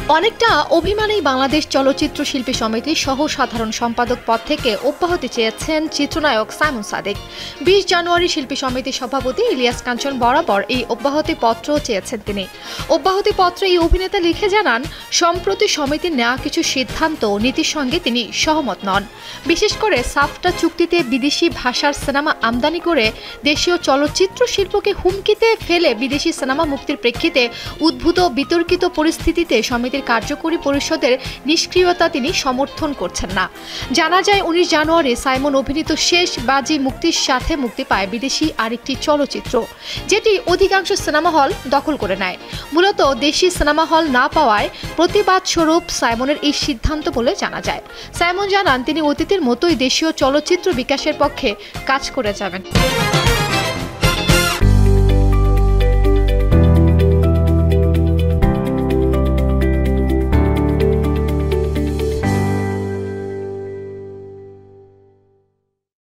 অনেকটা অভিমানেই বাংলাদেশ চলচ্চিত্র শিল্পী সমিতির সহ সাধারণ সম্পাদক পদ থেকে অব্যাহতি চেয়েছেন চিত্রনায়ক সাইমন সাদিক। ২০ জানুয়ারি শিল্পী সমিতির সভাপতি ইলিয়াস কাঞ্চন বরাবর এই অব্যাহতি পত্র চেয়েছেন তিনি। অব্যাহতি পত্রে এই অভিনেতা লিখে জানান, সম্প্রতি সমিতির নেওয়া কিছু সিদ্ধান্ত ও নীতির সঙ্গে তিনি সহমত নন। বিশেষ করে সাফটা চুক্তিতে বিদেশি ভাষার সিনেমা আমদানি করে দেশীয় চলচ্চিত্র শিল্পকে হুমকিতে ফেলে বিদেশি সিনেমা মুক্তির প্রেক্ষিতে উদ্ভূত বিতর্কিত পরিস্থিতিতে সমিতির কার্যকরী পরিষদের নিষ্ক্রিয়তা তিনি সমর্থন করছেন না। জানা যায় ১৯ জানুয়ারি সাইমন অভিনীত শেষ বাজি মুক্তির সাথে মুক্তি পায় বিদেশি আরেকটি চলচ্চিত্র, যেটি অধিকাংশ সিনেমা হল দখল করে নেয়। মূলত দেশি সিনেমা হল না পাওয়ায় প্রতিবাদ স্বরূপ সাইমনের এই সিদ্ধান্ত বলে জানা যায়। সাইমন জানান, তিনি অতীতের মতোই দেশীয় চলচ্চিত্র বিকাশের পক্ষে কাজ করে যাবেন।